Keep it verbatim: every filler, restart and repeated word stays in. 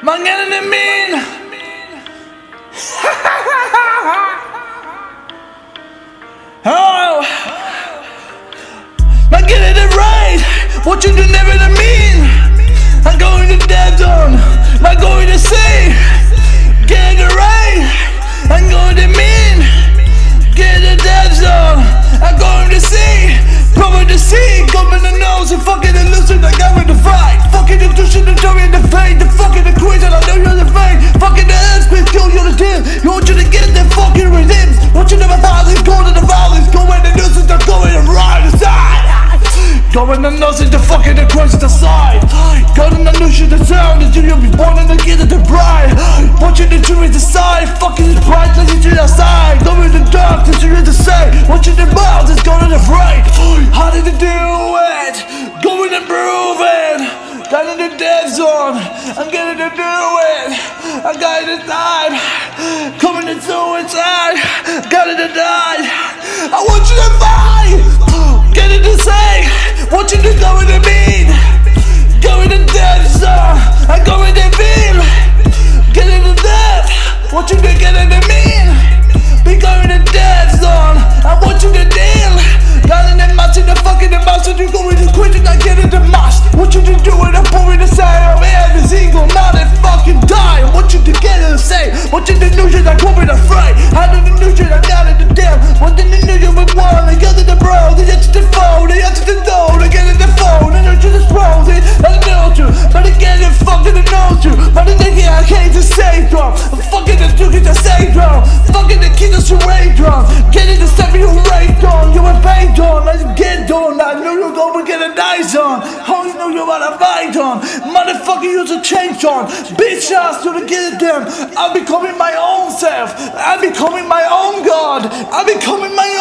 Man getting it mean. Oh, man getting it right. What you do never to mean. I'm going to dead zone. I'm going to say, get it right. I'm going to mean. Get the dead zone. I'm going to see. Probably to see. Coming the nose and fucking the losing. I got with the fight. Fucking the douche and the dummy and the fade. The fucking the crazy. I know you're the fade. Fucking the earthquake. Kill you the dim. You want you to get the fucking rhythms. Want you to never violence. Go to the violence. Go in the nuisance. They're going to ride aside. Going the nose and the fucking the crazy aside. Going the news to the sound. Until you'll be born and the kid at the bride. Want you to choose the side. Fucking the pride. Let you to the side. Going the dark. Until you're the same. Want you to mouth. It's going to the right. How did you do it? Going and proving. Got in the dead zone. I'm getting to do it. I got in the time. Coming to suicide. Got in to die. I want you to fight. Get in to say. Want you to go in the mean. Go in the dead zone. I'm going to feel. Get in the death. Want you to get in the mean. Be going in the dead zone. I want you to deal. Got in the match in the fucking the mouse. And you go in the quit and I get in the mash. What you to do it? I'm pouring the say. I'm every single now they fucking die. I want you to get in the say. What you to do? You're not going to fray. I did the new shit. I got in the damn. What did the new shit with one? They got in the bro. They got to the phone. They got to the door. They get in the phone. And they're just thrown it. I know you. But they get it fucking know you. But they think I can't just say drum. I'm fucking the duke to say drum. Fucking the kid that's your ray drum. Get in the step you ray drum. You were paid on. Let's get done. I knew you were gonna get a nice on. How you know you about to fight on? Motherfucker, you to change on. Bitch ass to get it them. I'm becoming my own self. I'm becoming my own God. I'm becoming my